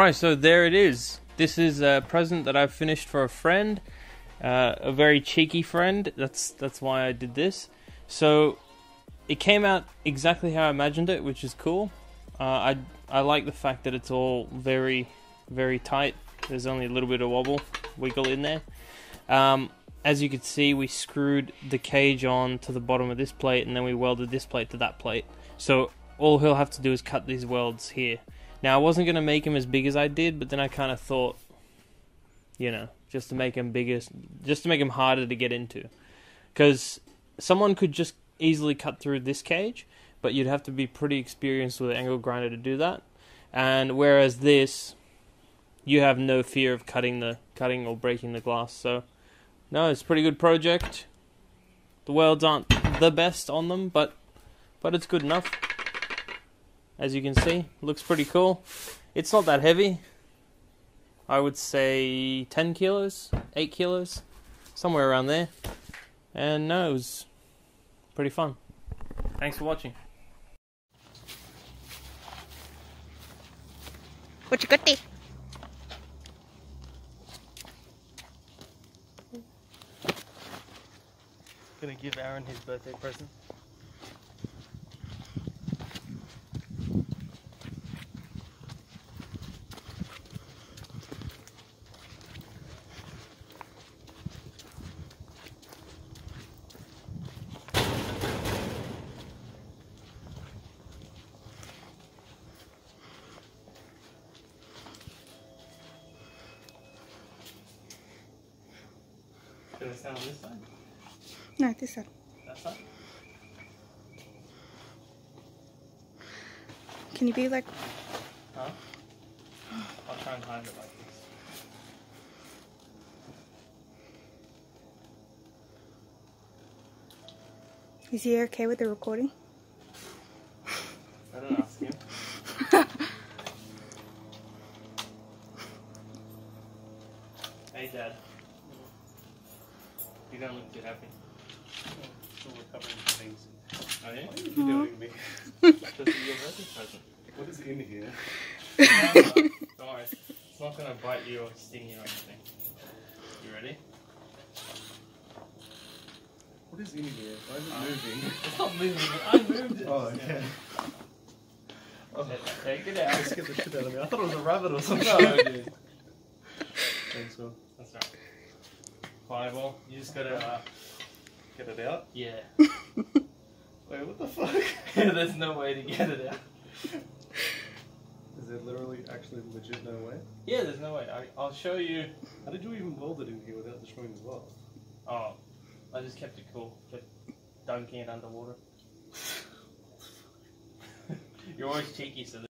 Alright, so there it is. This is a present that I've finished for a friend. A very cheeky friend. That's why I did this. So it came out exactly how I imagined it, which is cool. I like the fact that it's all very, very tight. There's only a little bit of wiggle in there. As you can see, we screwed the cage on to the bottom of this plate, and then we welded this plate to that plate. So all he'll have to do is cut these welds here. Now, I wasn't going to make him as big as I did, but then I kind of thought, you know, just to make him bigger, just to make him harder to get into. Because someone could just easily cut through this cage, but you'd have to be pretty experienced with an angle grinder to do that. And whereas this, you have no fear of cutting or breaking the glass. So, no, it's a pretty good project. The welds aren't the best on them, but it's good enough. As you can see, looks pretty cool. It's not that heavy. I would say 10 kilos, 8 kilos, somewhere around there. And no, it was pretty fun. Thanks for watching. What you got there? Gonna give Aaron his birthday present. Should I stand on this side? No, this side. That side? Can you be like... Huh? I'll try and hide it like this. Is he okay with the recording? I don't ask him. Hey, Dad. You don't look too happy. Still recovering from things. Oh, yeah? What are you doing to me? This is your birthday present. What is in here? Don't worry. It's not going to bite you or sting you or anything. You ready? What is in here? Why is it moving? It's not moving. I moved it. Oh, okay. Take it out. It scared the shit out of me. I thought it was a rabbit or something. No, dude. Thanks, Will. That's right. Fireball. You just gotta, Get it out? yeah. Wait, what the fuck? There's no way to get it out. Is there literally, actually, legit no way? Yeah, there's no way. I'll show you. How did you even weld it in here without destroying the weld? Oh, I just kept it cool. Kept dunking it underwater. You're always cheeky, so